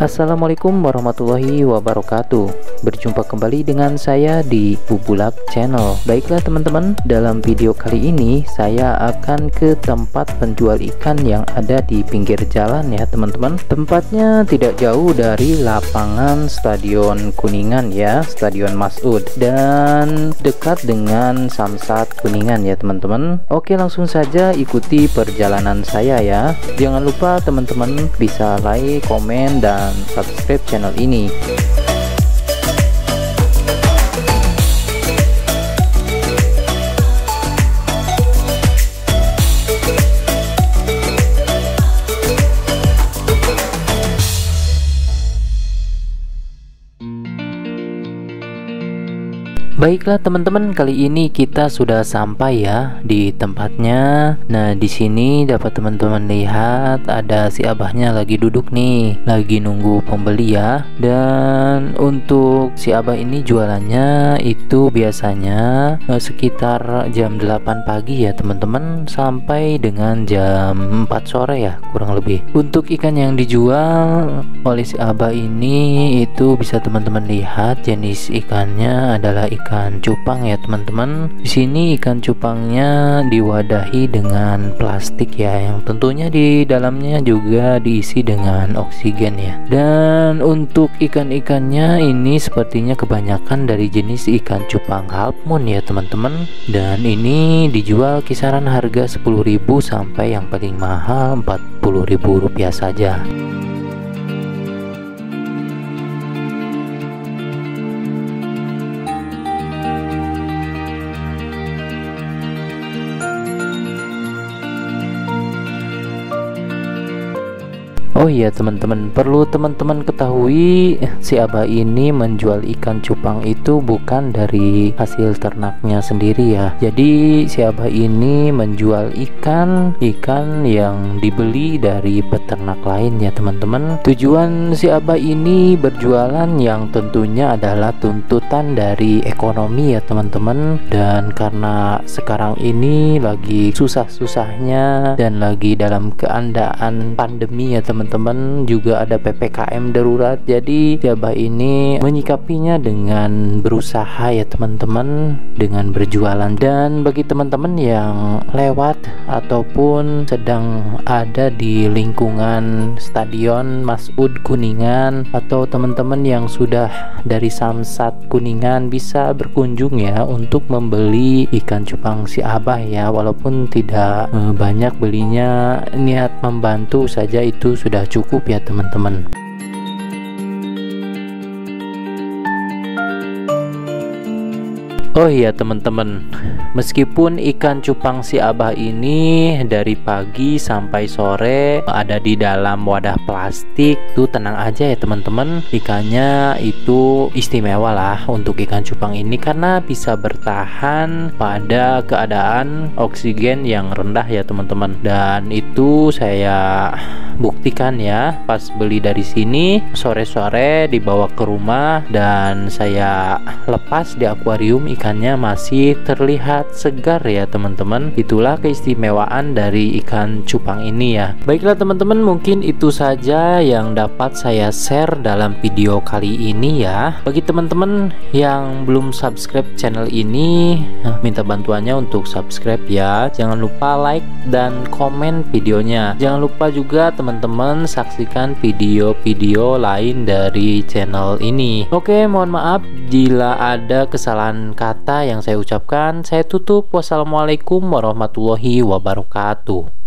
Assalamualaikum warahmatullahi wabarakatuh. Berjumpa kembali dengan saya di Bubulak Channel. Baiklah teman-teman, dalam video kali ini saya akan ke tempat penjual ikan yang ada di pinggir jalan ya teman-teman. Tempatnya tidak jauh dari lapangan Stadion Kuningan ya, Stadion Mas'ud, dan dekat dengan Samsat Kuningan ya teman-teman. Oke, langsung saja ikuti perjalanan saya ya. Jangan lupa teman-teman bisa like, komen, dan subscribe channel ini. Baiklah teman-teman, kali ini kita sudah sampai ya di tempatnya. Nah, di sini dapat teman-teman lihat ada si abahnya lagi duduk nih, lagi nunggu pembeli ya. Dan untuk si abah ini jualannya itu biasanya sekitar jam 8 pagi ya teman-teman, sampai dengan jam 4 sore ya kurang lebih. Untuk ikan yang dijual oleh si abah ini itu bisa teman-teman lihat jenis ikannya adalah ikan cupang ya teman-teman. Di sini ikan cupangnya diwadahi dengan plastik ya, yang tentunya di dalamnya juga diisi dengan oksigen ya. Dan untuk ikan-ikannya ini sepertinya kebanyakan dari jenis ikan cupang half moon ya teman-teman. Dan ini dijual kisaran harga 10.000 sampai yang paling mahal Rp40.000 saja. Oh iya teman-teman, perlu teman-teman ketahui, si abah ini menjual ikan cupang itu bukan dari hasil ternaknya sendiri ya. Jadi si abah ini menjual ikan yang dibeli dari peternak lain ya teman-teman. Tujuan si abah ini berjualan yang tentunya adalah tuntutan dari ekonomi ya teman-teman. Dan karena sekarang ini lagi susah-susahnya dan lagi dalam keadaan pandemi ya teman-teman, juga ada PPKM darurat, jadi si abah ini menyikapinya dengan berusaha ya teman-teman, dengan berjualan. Dan bagi teman-teman yang lewat ataupun sedang ada di lingkungan Stadion Mas'ud Kuningan, atau teman-teman yang sudah dari Samsat Kuningan, bisa berkunjung ya untuk membeli ikan cupang si abah ya. Walaupun tidak banyak belinya, niat membantu saja itu sudah cukup ya teman-teman. Oh iya teman-teman, meskipun ikan cupang si abah ini dari pagi sampai sore ada di dalam wadah plastik, tuh tenang aja ya teman-teman. Ikannya itu istimewa lah untuk ikan cupang ini karena bisa bertahan pada keadaan oksigen yang rendah ya teman-teman. Dan itu saya buktikan ya pas beli dari sini, sore-sore dibawa ke rumah dan saya lepas di akuarium, ikannya masih terlihat segar ya teman-teman. Itulah keistimewaan dari ikan cupang ini ya. Baiklah teman-teman, mungkin itu saja yang dapat saya share dalam video kali ini ya. Bagi teman-teman yang belum subscribe channel ini, minta bantuannya untuk subscribe ya. Jangan lupa like dan komen videonya. Jangan lupa juga teman-teman saksikan video-video lain dari channel ini. Oke, mohon maaf jika ada kesalahan kata yang saya ucapkan. Saya tutup. Wassalamualaikum warahmatullahi wabarakatuh.